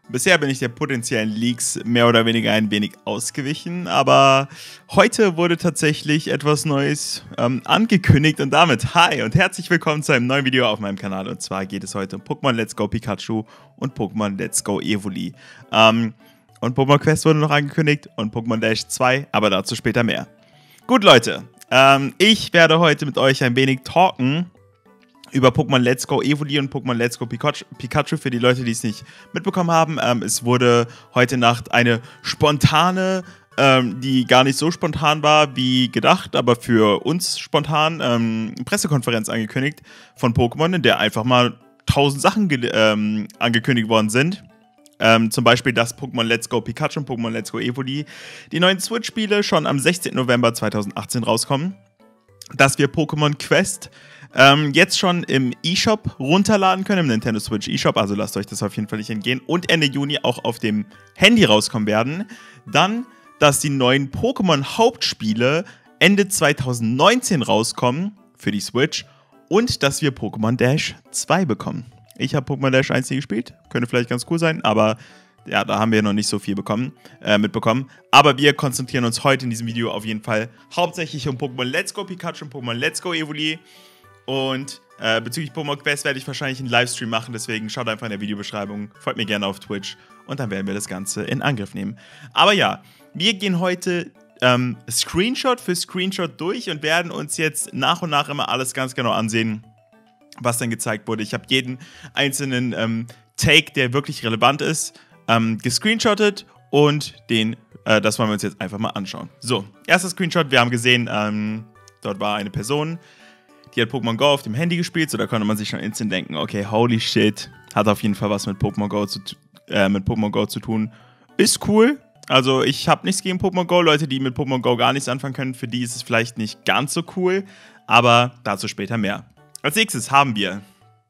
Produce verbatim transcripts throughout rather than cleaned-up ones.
Bisher bin ich der potenziellen Leaks mehr oder weniger ein wenig ausgewichen, aber heute wurde tatsächlich etwas Neues ähm, angekündigt und damit hi und herzlich willkommen zu einem neuen Video auf meinem Kanal. Und zwar geht es heute um Pokémon Let's Go Pikachu und Pokémon Let's Go Evoli. Ähm, und Pokémon Quest wurde noch angekündigt und Pokémon Dash zwei, aber dazu später mehr. Gut Leute, ähm, ich werde heute mit euch ein wenig talken über Pokémon Let's Go Evoli und Pokémon Let's Go Pikachu, für die Leute, die es nicht mitbekommen haben. Ähm, es wurde heute Nacht eine spontane, ähm, die gar nicht so spontan war wie gedacht, aber für uns spontan, ähm, Pressekonferenz angekündigt von Pokémon, in der einfach mal tausend Sachen ähm, angekündigt worden sind. Ähm, zum Beispiel, dass Pokémon Let's Go Pikachu und Pokémon Let's Go Evoli, die neuen Switch-Spiele, schon am sechzehnten November zweitausendachtzehn rauskommen. Dass wir Pokémon Quest ähm, jetzt schon im eShop runterladen können, im Nintendo Switch eShop, also lasst euch das auf jeden Fall nicht entgehen. Und Ende Juni auch auf dem Handy rauskommen werden. Dann, dass die neuen Pokémon-Hauptspiele Ende zweitausendneunzehn rauskommen für die Switch. Und dass wir Pokémon Dash zwei bekommen. Ich habe Pokémon Dash eins nie gespielt, könnte vielleicht ganz cool sein, aber ja, da haben wir noch nicht so viel bekommen, äh, mitbekommen. Aber wir konzentrieren uns heute in diesem Video auf jeden Fall hauptsächlich um Pokémon Let's Go Pikachu und Pokémon Let's Go Evoli. Und äh, bezüglich Pokémon Quest werde ich wahrscheinlich einen Livestream machen, deswegen schaut einfach in der Videobeschreibung, folgt mir gerne auf Twitch und dann werden wir das Ganze in Angriff nehmen. Aber ja, wir gehen heute ähm, Screenshot für Screenshot durch und werden uns jetzt nach und nach immer alles ganz genau ansehen, was dann gezeigt wurde. Ich habe jeden einzelnen ähm, Take, der wirklich relevant ist, ähm, gescreenshottet und den, äh, das wollen wir uns jetzt einfach mal anschauen. So, erster Screenshot, wir haben gesehen, ähm, dort war eine Person, die hat Pokémon Go auf dem Handy gespielt, so da konnte man sich schon instant denken, okay, holy shit, hat auf jeden Fall was mit Pokémon Go zu, äh, mit Pokémon Go zu tun. Ist cool, also ich habe nichts gegen Pokémon Go, Leute, die mit Pokémon Go gar nichts anfangen können, für die ist es vielleicht nicht ganz so cool, aber dazu später mehr. Als nächstes haben wir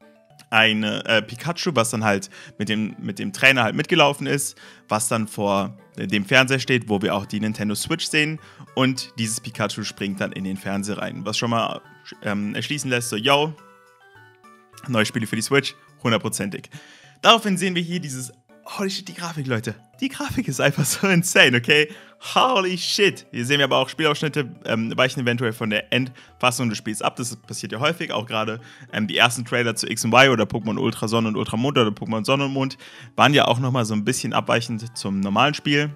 ein äh, Pikachu, was dann halt mit dem, mit dem Trainer halt mitgelaufen ist, was dann vor äh, dem Fernseher steht, wo wir auch die Nintendo Switch sehen und dieses Pikachu springt dann in den Fernseher rein, was schon mal ähm, erschließen lässt, so, yo, neue Spiele für die Switch, hundertprozentig. Daraufhin sehen wir hier dieses, holy shit, die Grafik, Leute, die Grafik ist einfach so insane, okay, holy shit. Hier sehen wir aber auch Spielausschnitte, ähm, weichen eventuell von der Endfassung des Spiels ab. Das passiert ja häufig, auch gerade ähm, die ersten Trailer zu X und Y oder Pokémon Ultra Sonne und Ultramond oder Pokémon Sonne und Mond waren ja auch nochmal so ein bisschen abweichend zum normalen Spiel.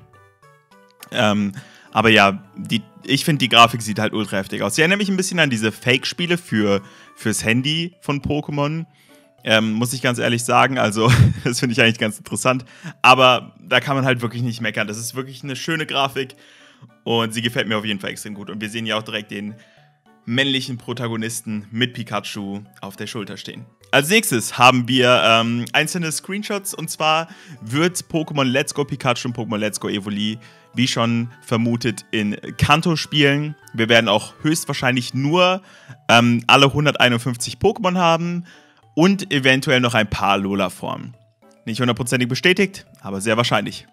Ähm, aber ja, die, ich finde, die Grafik sieht halt ultra heftig aus. Sie erinnert mich ein bisschen an diese Fake-Spiele für, fürs Handy von Pokémon. Ähm, muss ich ganz ehrlich sagen, also das finde ich eigentlich ganz interessant, aber da kann man halt wirklich nicht meckern. Das ist wirklich eine schöne Grafik und sie gefällt mir auf jeden Fall extrem gut. Und wir sehen ja auch direkt den männlichen Protagonisten mit Pikachu auf der Schulter stehen. Als nächstes haben wir ähm, einzelne Screenshots und zwar wird Pokémon Let's Go Pikachu und Pokémon Let's Go Evoli, wie schon vermutet, in Kanto spielen. Wir werden auch höchstwahrscheinlich nur ähm, alle hunderteinundfünfzig Pokémon haben. Und eventuell noch ein paar Alola-Formen. Nicht hundertprozentig bestätigt, aber sehr wahrscheinlich.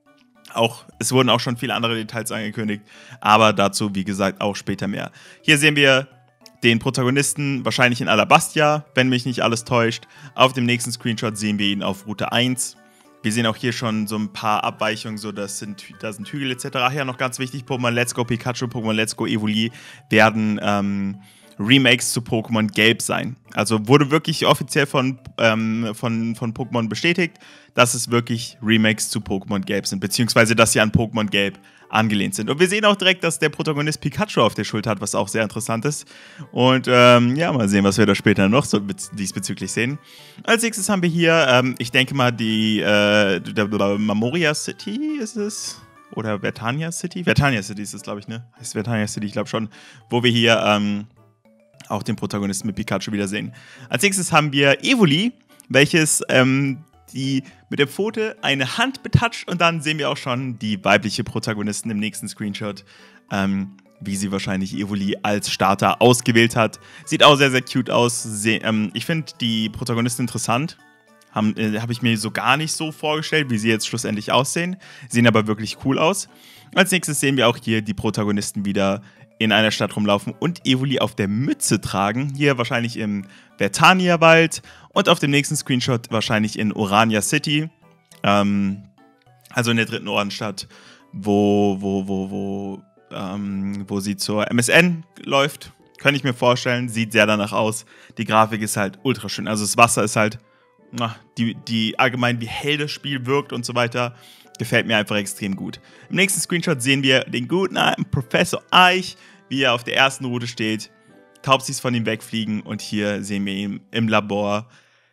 Auch, es wurden auch schon viele andere Details angekündigt, aber dazu, wie gesagt, auch später mehr. Hier sehen wir den Protagonisten, wahrscheinlich in Alabastia, wenn mich nicht alles täuscht. Auf dem nächsten Screenshot sehen wir ihn auf Route eins. Wir sehen auch hier schon so ein paar Abweichungen, so das sind, da sind Hügel et cetera. Ach ja, noch ganz wichtig, Pokémon Let's Go Pikachu, Pokémon Let's Go Evoli werden ähm, Remakes zu Pokémon Gelb sein. Also wurde wirklich offiziell von, ähm, von, von Pokémon bestätigt, dass es wirklich Remakes zu Pokémon Gelb sind, beziehungsweise dass sie an Pokémon Gelb angelehnt sind. Und wir sehen auch direkt, dass der Protagonist Pikachu auf der Schulter hat, was auch sehr interessant ist. Und ähm, ja, mal sehen, was wir da später noch so diesbezüglich sehen. Als nächstes haben wir hier, ähm, ich denke mal, die äh, Mamoria City ist es? Oder Vertania City? Vertania City ist es, glaube ich, ne? Heißt Vertania City, ich glaube schon. Wo wir hier ähm, auch den Protagonisten mit Pikachu wiedersehen. Als nächstes haben wir Evoli, welches ähm, die mit der Pfote eine Hand betatscht und dann sehen wir auch schon die weibliche Protagonistin im nächsten Screenshot, ähm, wie sie wahrscheinlich Evoli als Starter ausgewählt hat. Sieht auch sehr, sehr cute aus. Se ähm, ich finde die Protagonisten interessant. Habe äh, hab ich mir so gar nicht so vorgestellt, wie sie jetzt schlussendlich aussehen. Sehen aber wirklich cool aus. Als nächstes sehen wir auch hier die Protagonisten wieder in einer Stadt rumlaufen und Evoli auf der Mütze tragen. Hier wahrscheinlich im Vertania-Wald und auf dem nächsten Screenshot wahrscheinlich in Orania City. Ähm, also in der dritten Ordensstadt, wo, wo, wo, wo, ähm, wo sie zur M S N läuft. Könnte ich mir vorstellen. Sieht sehr danach aus. Die Grafik ist halt ultra schön. Also das Wasser ist halt, die, die allgemein wie hell das Spiel wirkt und so weiter. Gefällt mir einfach extrem gut. Im nächsten Screenshot sehen wir den guten alten Professor Eich, wie er auf der ersten Route steht. Taubsis von ihm wegfliegen und hier sehen wir ihn im Labor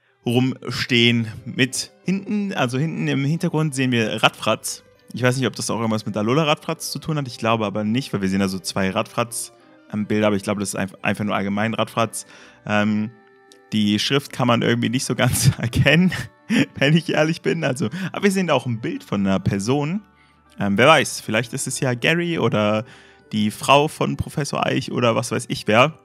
rumstehen mit hinten, also hinten im Hintergrund sehen wir Radfratz. Ich weiß nicht, ob das auch irgendwas mit Alola Radfratz zu tun hat. Ich glaube aber nicht, weil wir sehen da so zwei Radfratz am Bild, aber ich glaube, das ist einfach nur allgemein Radfratz. Ähm, die Schrift kann man irgendwie nicht so ganz erkennen, wenn ich ehrlich bin. Also, aber wir sehen da auch ein Bild von einer Person. Ähm, wer weiß, vielleicht ist es ja Gary oder die Frau von Professor Eich oder was weiß ich wer.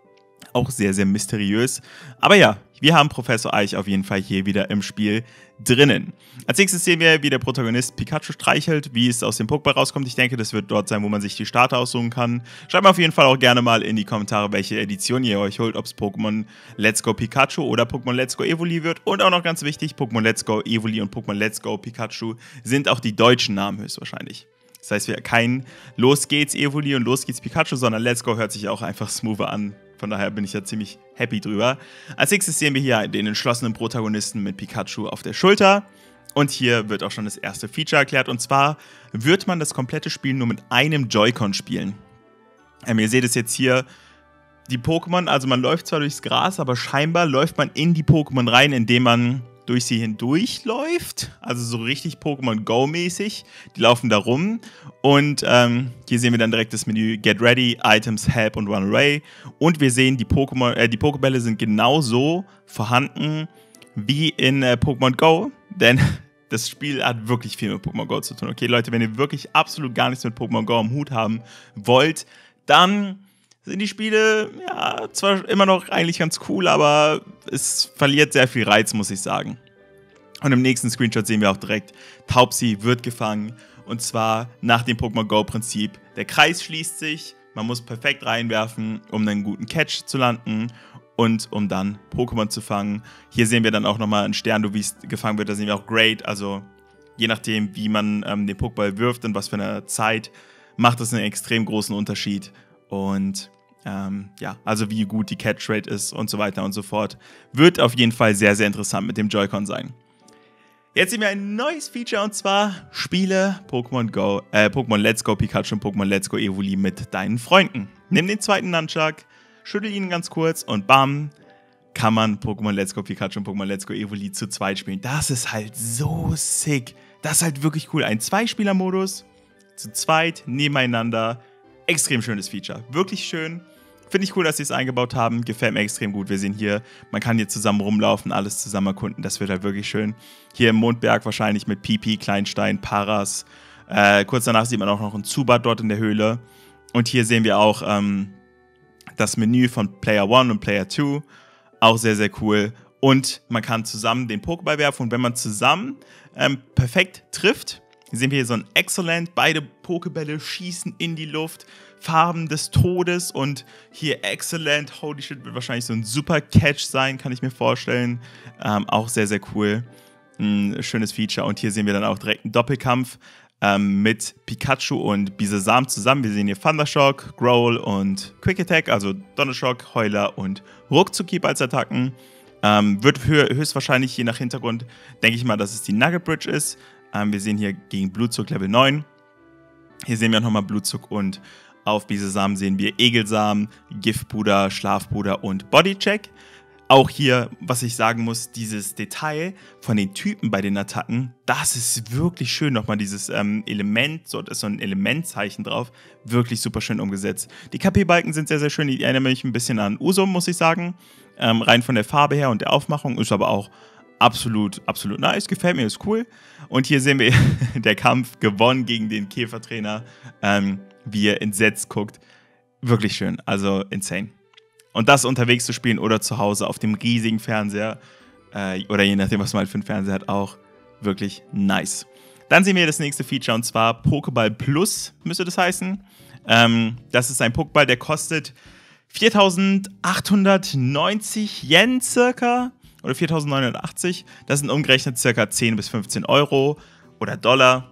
Auch sehr, sehr mysteriös. Aber ja, wir haben Professor Eich auf jeden Fall hier wieder im Spiel drinnen. Als nächstes sehen wir, wie der Protagonist Pikachu streichelt, wie es aus dem Pokéball rauskommt. Ich denke, das wird dort sein, wo man sich die Starter aussuchen kann. Schreibt mir auf jeden Fall auch gerne mal in die Kommentare, welche Edition ihr euch holt, ob es Pokémon Let's Go Pikachu oder Pokémon Let's Go Evoli wird. Und auch noch ganz wichtig, Pokémon Let's Go Evoli und Pokémon Let's Go Pikachu sind auch die deutschen Namen höchstwahrscheinlich. Das heißt, wir kein Los geht's Evoli und Los geht's Pikachu, sondern Let's Go hört sich auch einfach smoother an. Von daher bin ich ja ziemlich happy drüber. Als nächstes sehen wir hier den entschlossenen Protagonisten mit Pikachu auf der Schulter. Und hier wird auch schon das erste Feature erklärt. Und zwar wird man das komplette Spiel nur mit einem Joy-Con spielen. Ähm, ihr seht es jetzt hier, die Pokémon, also man läuft zwar durchs Gras, aber scheinbar läuft man in die Pokémon rein, indem man durch sie hindurchläuft, also so richtig Pokémon Go-mäßig. Die laufen da rum und ähm, hier sehen wir dann direkt das Menü Get Ready, Items, Help und Run Away. Und wir sehen, die Pokémon, äh, die Pokébälle sind genauso vorhanden wie in äh, Pokémon Go, denn das Spiel hat wirklich viel mit Pokémon Go zu tun. Okay, Leute, wenn ihr wirklich absolut gar nichts mit Pokémon Go am Hut haben wollt, dann sind die Spiele ja zwar immer noch eigentlich ganz cool, aber es verliert sehr viel Reiz, muss ich sagen. Und im nächsten Screenshot sehen wir auch direkt, Taubsi wird gefangen. Und zwar nach dem Pokémon Go-Prinzip. Der Kreis schließt sich, man muss perfekt reinwerfen, um einen guten Catch zu landen und um dann Pokémon zu fangen. Hier sehen wir dann auch nochmal ein Stern, wie es gefangen wird. Da sehen wir auch Great, also je nachdem, wie man ähm, den Pokéball wirft und was für eine Zeit, macht das einen extrem großen Unterschied. Und ähm, ja, also wie gut die Catch-Rate ist und so weiter und so fort. Wird auf jeden Fall sehr, sehr interessant mit dem Joy-Con sein. Jetzt sehen wir ein neues Feature und zwar Spiele Pokémon Go, äh, Pokémon Let's Go Pikachu und Pokémon Let's Go Evoli mit deinen Freunden. Nimm den zweiten Nunchuck, schüttel ihn ganz kurz und bam, kann man Pokémon Let's Go Pikachu und Pokémon Let's Go Evoli zu zweit spielen. Das ist halt so sick. Das ist halt wirklich cool. Ein Zwei-Spieler-Modus, zu zweit, nebeneinander. Extrem schönes Feature. Wirklich schön. Finde ich cool, dass sie es eingebaut haben. Gefällt mir extrem gut. Wir sehen hier, man kann hier zusammen rumlaufen, alles zusammen erkunden. Das wird halt wirklich schön. Hier im Mondberg wahrscheinlich mit Pipi, Kleinstein, Paras. Äh, kurz danach sieht man auch noch einen Zubat dort in der Höhle. Und hier sehen wir auch ähm, das Menü von Player eins und Player zwei. Auch sehr, sehr cool. Und man kann zusammen den Pokéball werfen. Und wenn man zusammen ähm, perfekt trifft, sehen wir hier so ein Excellent. Beide Pokébälle schießen in die Luft. Farben des Todes und hier Excellent. Holy shit, wird wahrscheinlich so ein super Catch sein, kann ich mir vorstellen. Ähm, auch sehr, sehr cool. Ein schönes Feature. Und hier sehen wir dann auch direkt einen Doppelkampf ähm, mit Pikachu und Bisasam zusammen. Wir sehen hier Thundershock, Growl und Quick Attack, also Donnershock, Heuler und Ruckzuckhieb als Attacken. Ähm, wird hö höchstwahrscheinlich je nach Hintergrund, denke ich mal, dass es die Nugget Bridge ist. Ähm, wir sehen hier gegen Blutzug Level neun. Hier sehen wir auch nochmal Blutzug und auf Bisasam sehen wir Egelsamen, Giftpuder, Schlafpuder und Bodycheck. Auch hier, was ich sagen muss, dieses Detail von den Typen bei den Attacken, das ist wirklich schön. Nochmal dieses ähm, Element, dort ist so ein Elementzeichen drauf, wirklich super schön umgesetzt. Die K P-Balken sind sehr, sehr schön, die erinnern mich ein bisschen an Usum, muss ich sagen. Ähm, rein von der Farbe her und der Aufmachung, ist aber auch absolut, absolut nice, gefällt mir, ist cool. Und hier sehen wir der Kampf gewonnen gegen den Käfertrainer, ähm, wie er entsetzt guckt. Wirklich schön, also insane. Und das unterwegs zu spielen oder zu Hause auf dem riesigen Fernseher äh, oder je nachdem, was man halt für einen Fernseher hat, auch wirklich nice. Dann sehen wir das nächste Feature und zwar Pokéball Plus, müsste das heißen. Ähm, das ist ein Pokéball, der kostet viertausendachthundertneunzig Yen circa. oder viertausendneunhundertachtzig. Das sind umgerechnet circa zehn bis fünfzehn Euro oder Dollar.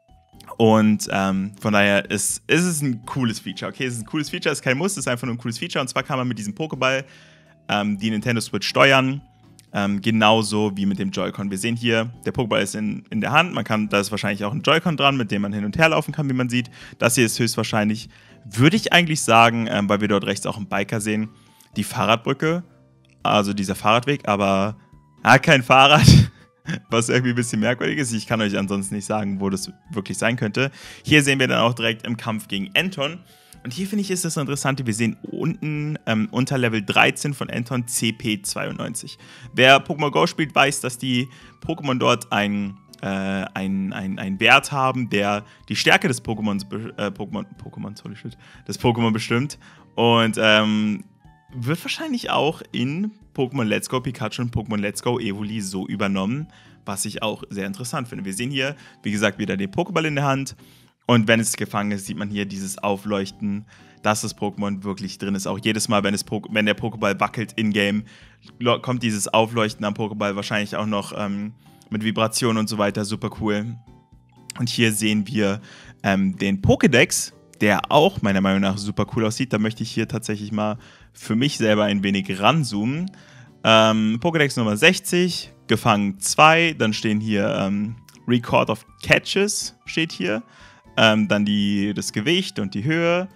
Und ähm, von daher ist, ist es ein cooles Feature. Okay, es ist ein cooles Feature, es ist kein Muss, es ist einfach nur ein cooles Feature. Und zwar kann man mit diesem Pokéball ähm, die Nintendo Switch steuern. Ähm, genauso wie mit dem Joy-Con. Wir sehen hier, der Pokéball ist in, in der Hand. Man kann, da ist wahrscheinlich auch ein Joy-Con dran, mit dem man hin und her laufen kann, wie man sieht. Das hier ist höchstwahrscheinlich, würde ich eigentlich sagen, ähm, weil wir dort rechts auch einen Biker sehen, die Fahrradbrücke, also dieser Fahrradweg, aber ja, kein Fahrrad, was irgendwie ein bisschen merkwürdig ist. Ich kann euch ansonsten nicht sagen, wo das wirklich sein könnte. Hier sehen wir dann auch direkt im Kampf gegen Anton. Und hier finde ich, ist das Interessante, wir sehen unten ähm, unter Level dreizehn von Anton C P zweiundneunzig. Wer Pokémon Go spielt, weiß, dass die Pokémon dort ein, äh, ein, ein, ein Wert haben, der die Stärke des Pokémons, äh, Pokémon, Pokémon, holy shit, des Pokémon bestimmt. Und ähm, wird wahrscheinlich auch in Pokémon Let's Go Pikachu und Pokémon Let's Go Evoli so übernommen, was ich auch sehr interessant finde. Wir sehen hier, wie gesagt, wieder den Pokéball in der Hand. Und wenn es gefangen ist, sieht man hier dieses Aufleuchten, dass das Pokémon wirklich drin ist. Auch jedes Mal, wenn, es wenn der Pokéball wackelt in-game, kommt dieses Aufleuchten am Pokéball wahrscheinlich auch noch ähm, mit Vibrationen und so weiter. Super cool. Und hier sehen wir ähm, den Pokédex, der auch meiner Meinung nach super cool aussieht. Da möchte ich hier tatsächlich mal für mich selber ein wenig ranzoomen. Ähm, Pokédex Nummer sechzig, gefangen zwei. Dann stehen hier ähm, Record of Catches, steht hier. Ähm, dann die, das Gewicht und die Höhe.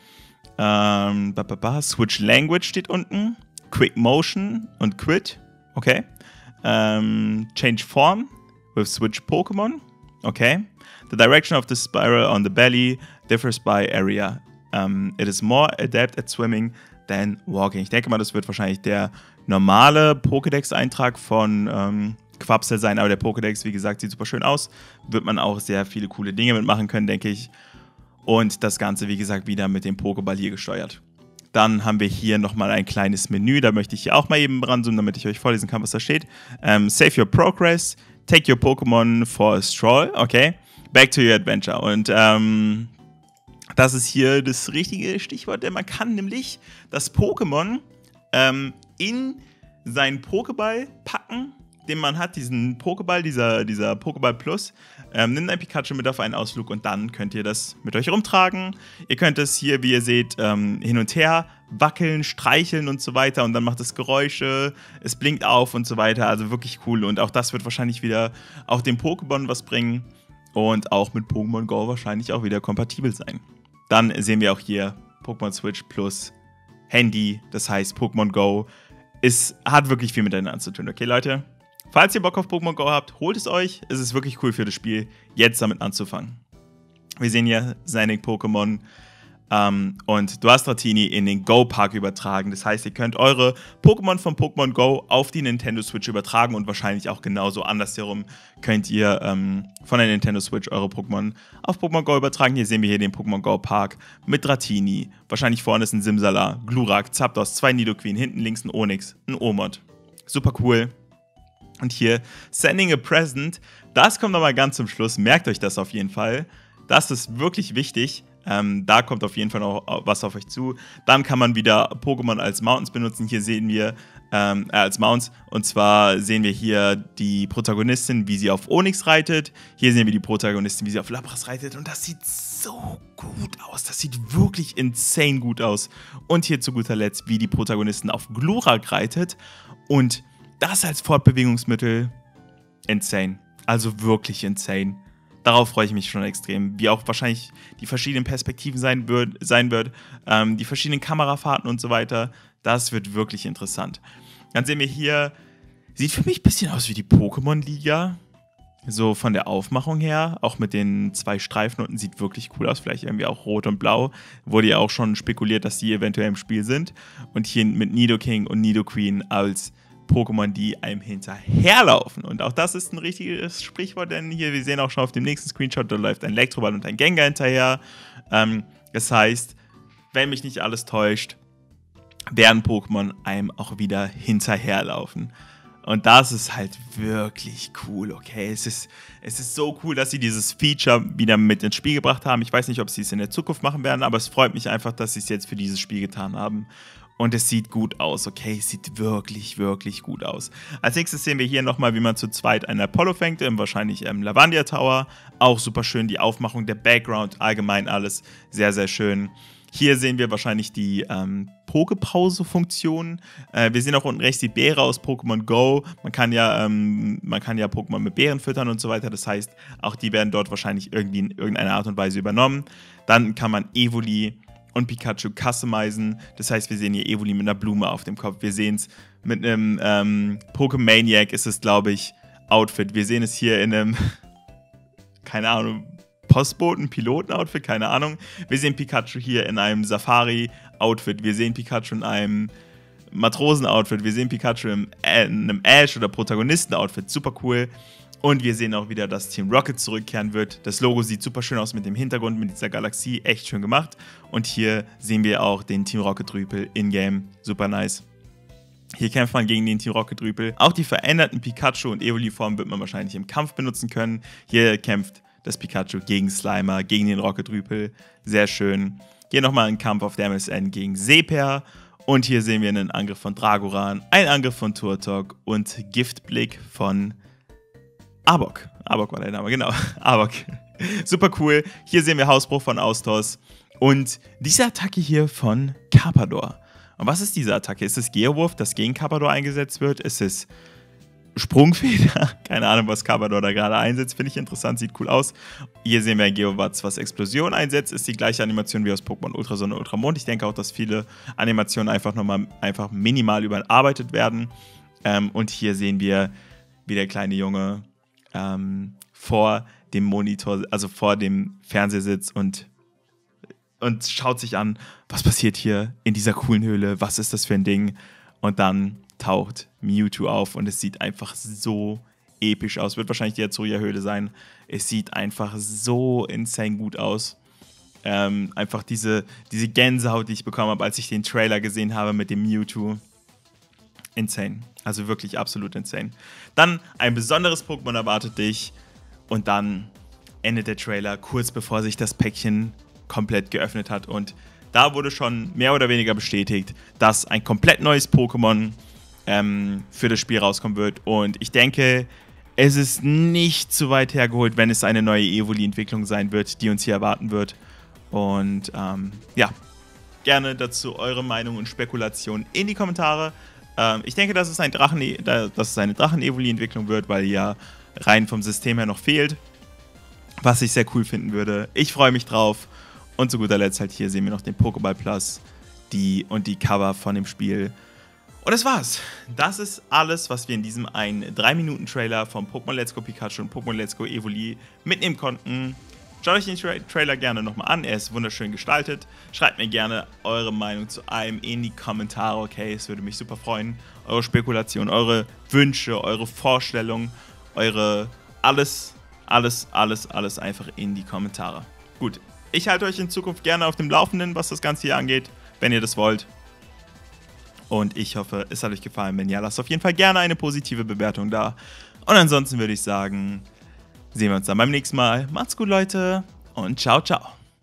Ähm, ba, ba, ba. Switch Language steht unten. Quick Motion und Quit. Okay. Ähm, change Form with Switch Pokémon. Okay. The direction of the spiral on the belly differs by area. Um, it is more adept at swimming than walking. Ich denke mal, das wird wahrscheinlich der normale Pokédex-Eintrag von ähm, Quapsel sein, aber der Pokédex, wie gesagt, sieht super schön aus. Wird man auch sehr viele coole Dinge mitmachen können, denke ich. Und das Ganze, wie gesagt, wieder mit dem Pokéball hier gesteuert. Dann haben wir hier nochmal ein kleines Menü. Da möchte ich hier auch mal eben ranzoomen, damit ich euch vorlesen kann, was da steht. Um, save your progress. Take your Pokémon for a stroll. Okay. Back to your adventure. Und ähm, das ist hier das richtige Stichwort, denn man kann nämlich das Pokémon ähm, in seinen Pokéball packen, den man hat, diesen Pokéball, dieser, dieser Pokéball Plus. Ähm, nimmt ein Pikachu mit auf einen Ausflug und dann könnt ihr das mit euch rumtragen. Ihr könnt es hier, wie ihr seht, ähm, hin und her wackeln, streicheln und so weiter und dann macht es Geräusche, es blinkt auf und so weiter. Also wirklich cool und auch das wird wahrscheinlich wieder auch dem Pokémon was bringen und auch mit Pokémon Go wahrscheinlich auch wieder kompatibel sein. Dann sehen wir auch hier Pokémon Switch Plus Handy, das heißt Pokémon Go ist, hat wirklich viel miteinander zu tun. Okay, Leute? Falls ihr Bock auf Pokémon Go habt, holt es euch. Es ist wirklich cool für das Spiel, jetzt damit anzufangen. Wir sehen hier seine Pokémon ähm, und du hast Dratini in den Go-Park übertragen. Das heißt, ihr könnt eure Pokémon von Pokémon Go auf die Nintendo Switch übertragen und wahrscheinlich auch genauso andersherum könnt ihr ähm, von der Nintendo Switch eure Pokémon auf Pokémon Go übertragen. Hier sehen wir hier den Pokémon Go-Park mit Dratini. Wahrscheinlich vorne ist ein Simsala, Glurak, Zapdos, zwei Nidoqueen, hinten links ein Onix, ein Omod. Super cool. Und hier, Sending a Present, das kommt nochmal ganz zum Schluss. Merkt euch das auf jeden Fall. Das ist wirklich wichtig. Ähm, da kommt auf jeden Fall noch was auf euch zu. Dann kann man wieder Pokémon als Mounts benutzen. Hier sehen wir, ähm, äh, als Mounts. Und zwar sehen wir hier die Protagonistin, wie sie auf Onix reitet. Hier sehen wir die Protagonistin, wie sie auf Lapras reitet. Und das sieht so gut aus. Das sieht wirklich insane gut aus. Und hier zu guter Letzt, wie die Protagonistin auf Glurak reitet. Und das als Fortbewegungsmittel, insane. Also wirklich insane. Darauf freue ich mich schon extrem. Wie auch wahrscheinlich die verschiedenen Perspektiven sein wird, sein wird ähm, die verschiedenen Kamerafahrten und so weiter. Das wird wirklich interessant. Dann sehen wir hier, sieht für mich ein bisschen aus wie die Pokémon-Liga. So von der Aufmachung her, auch mit den zwei Streifen unten, sieht wirklich cool aus. Vielleicht irgendwie auch rot und blau. Wurde ja auch schon spekuliert, dass die eventuell im Spiel sind. Und hier mit Nidoking und Nidoqueen als Pokémon, die einem hinterherlaufen. Und auch das ist ein richtiges Sprichwort, denn hier, wir sehen auch schon auf dem nächsten Screenshot, da läuft ein Elektroball und ein Gengar hinterher. Ähm, das heißt, wenn mich nicht alles täuscht, werden Pokémon einem auch wieder hinterherlaufen. Und das ist halt wirklich cool, okay? Es ist, es ist so cool, dass sie dieses Feature wieder mit ins Spiel gebracht haben. Ich weiß nicht, ob sie es in der Zukunft machen werden, aber es freut mich einfach, dass sie es jetzt für dieses Spiel getan haben. Und es sieht gut aus, okay? Es sieht wirklich, wirklich gut aus. Als nächstes sehen wir hier nochmal, wie man zu zweit einen Apollo fängt, im wahrscheinlich im Lavandia Tower. Auch super schön, die Aufmachung, der Background, allgemein alles sehr, sehr schön. Hier sehen wir wahrscheinlich die ähm, Pokepause-Funktion. Äh, wir sehen auch unten rechts die Beere aus Pokémon Go. Man kann ja, ähm, man kann ja Pokémon mit Beeren füttern und so weiter. Das heißt, auch die werden dort wahrscheinlich irgendwie in irgendeiner Art und Weise übernommen. Dann kann man Evoli und Pikachu customizen. Das heißt, wir sehen hier Evoli mit einer Blume auf dem Kopf. Wir sehen es mit einem ähm, Pokemaniac ist es, glaube ich, Outfit. Wir sehen es hier in einem, keine Ahnung, Postboten, Piloten-Outfit, keine Ahnung. Wir sehen Pikachu hier in einem Safari-Outfit. Wir sehen Pikachu in einem Matrosen-Outfit. Wir sehen Pikachu in einem Ash- oder Protagonisten-Outfit. Super cool. Und wir sehen auch wieder, dass Team Rocket zurückkehren wird. Das Logo sieht super schön aus mit dem Hintergrund, mit dieser Galaxie. Echt schön gemacht. Und hier sehen wir auch den Team Rocket-Rüpel in-game. Super nice. Hier kämpft man gegen den Team Rocket-Rüpel. Auch die veränderten Pikachu- und Evoli-Formen wird man wahrscheinlich im Kampf benutzen können. Hier kämpft das Pikachu gegen Slimer, gegen den Rocket-Rüpel. Sehr schön. Hier nochmal ein Kampf auf der M S N gegen Seper. Und hier sehen wir einen Angriff von Dragoran, einen Angriff von Turtok und Giftblick von Arbok. Arbok war der Name, genau. Arbok. Super cool. Hier sehen wir Hausbruch von Austos. Und diese Attacke hier von Carpador. Und was ist diese Attacke? Ist es Geowurf, das gegen Carpador eingesetzt wird? Ist es Sprungfeder? Keine Ahnung, was Carpador da gerade einsetzt. Finde ich interessant, sieht cool aus. Hier sehen wir ein Geowatz, was Explosion einsetzt. Ist die gleiche Animation wie aus Pokémon Ultrasonne und Ultramond. Ich denke auch, dass viele Animationen einfach nochmal einfach minimal überarbeitet werden. Ähm, und hier sehen wir, wie der kleine Junge ähm, vor dem Monitor, also vor dem Fernseher sitzt und, und schaut sich an, was passiert hier in dieser coolen Höhle, was ist das für ein Ding? Und dann taucht Mewtwo auf und es sieht einfach so episch aus. Wird wahrscheinlich die Azuria-Höhle sein. Es sieht einfach so insane gut aus. Ähm, einfach diese, diese Gänsehaut, die ich bekommen habe, als ich den Trailer gesehen habe mit dem Mewtwo. Insane. Also wirklich absolut insane. Dann ein besonderes Pokémon erwartet dich und dann endet der Trailer kurz bevor sich das Päckchen komplett geöffnet hat und da wurde schon mehr oder weniger bestätigt, dass ein komplett neues Pokémon ähm, für das Spiel rauskommen wird. Und ich denke, es ist nicht zu weit hergeholt, wenn es eine neue Evoli-Entwicklung sein wird, die uns hier erwarten wird. Und ähm, ja, gerne dazu eure Meinung und Spekulation in die Kommentare. Ähm, ich denke, dass es, ein Drachen, dass es eine Drachen-Evoli-Entwicklung wird, weil ja rein vom System her noch fehlt. Was ich sehr cool finden würde. Ich freue mich drauf. Und zu guter Letzt halt hier sehen wir noch den Pokéball Plus die und die Cover von dem Spiel. Und das war's. Das ist alles, was wir in diesem einen drei Minuten Trailer von Pokémon Let's Go Pikachu und Pokémon Let's Go Evoli mitnehmen konnten. Schaut euch den Tra Trailer gerne nochmal an. Er ist wunderschön gestaltet. Schreibt mir gerne eure Meinung zu allem in die Kommentare. Okay, es würde mich super freuen. Eure Spekulation, eure Wünsche, eure Vorstellungen, eure alles, alles, alles, alles einfach in die Kommentare. Gut. Ich halte euch in Zukunft gerne auf dem Laufenden, was das Ganze hier angeht, wenn ihr das wollt. Und ich hoffe, es hat euch gefallen. Wenn ja, lasst auf jeden Fall gerne eine positive Bewertung da. Und ansonsten würde ich sagen, sehen wir uns dann beim nächsten Mal. Macht's gut, Leute. Und ciao, ciao.